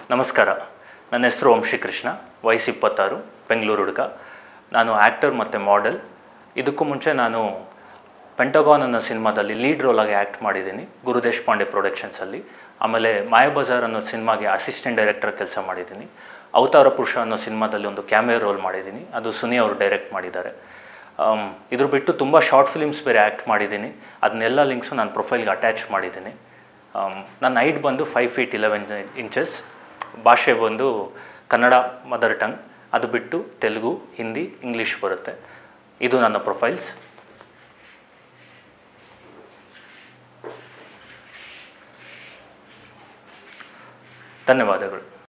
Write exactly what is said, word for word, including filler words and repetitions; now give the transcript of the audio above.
ನಮಸ್ಕಾರ. ನನ್ನ ಹೆಸರು ವಂಶಿ ಕೃಷ್ಣ, ವಯಸ್ಸು ಇಪ್ಪತ್ತಾರು, ಬೆಂಗಳೂರು ಹುಡುಗ. ನಾನು ಆ್ಯಕ್ಟರ್ ಮತ್ತು ಮಾಡೆಲ್. ಇದಕ್ಕೂ ಮುಂಚೆ ನಾನು ಪೆಂಟಗಾನ್ ಅನ್ನೋ ಸಿನಿಮಾದಲ್ಲಿ ಲೀಡ್ ರೋಲಾಗಿ ಆ್ಯಕ್ಟ್ ಮಾಡಿದ್ದೀನಿ, ಗುರು ದೇಶಪಾಂಡೆ ಪ್ರೊಡಕ್ಷನ್ಸಲ್ಲಿ. ಆಮೇಲೆ ಮಾಯಾಬಜಾರ್ ಅನ್ನೋ ಸಿನಿಮಾಗೆ ಅಸಿಸ್ಟೆಂಟ್ ಡೈರೆಕ್ಟರ್ ಕೆಲಸ ಮಾಡಿದ್ದೀನಿ. ಅವತಾರ ಪುರುಷ ಅನ್ನೋ ಸಿನಿಮಾದಲ್ಲಿ ಒಂದು ಕ್ಯಾಮಿಯೋ ರೋಲ್ ಮಾಡಿದ್ದೀನಿ, ಅದು ಸುನಿ ಅವರು ಡೈರೆಕ್ಟ್ ಮಾಡಿದ್ದಾರೆ. ಇದ್ರ ಬಿಟ್ಟು ತುಂಬ ಶಾರ್ಟ್ ಫಿಲಿಮ್ಸ್ ಬೇರೆ ಆ್ಯಕ್ಟ್ ಮಾಡಿದ್ದೀನಿ, ಅದನ್ನೆಲ್ಲ ಲಿಂಕ್ಸು ನಾನು ಪ್ರೊಫೈಲ್ಗೆ ಅಟ್ಯಾಚ್ ಮಾಡಿದ್ದೀನಿ. ನನ್ನ ಹೈಟ್ ಬಂದು ಫೈವ್ ಫೀಟ್ ಇಲೆವೆನ್ ಇಂಚಸ್. ಭಾಷೆ ಬಂದು ಕನ್ನಡ ಮದರ್ ಟಂಗ್, ಅದು ಬಿಟ್ಟು ತೆಲುಗು, ಹಿಂದಿ, ಇಂಗ್ಲೀಷ್ ಬರುತ್ತೆ. ಇದು ನನ್ನ ಪ್ರೊಫೈಲ್ಸ್. ಧನ್ಯವಾದಗಳು.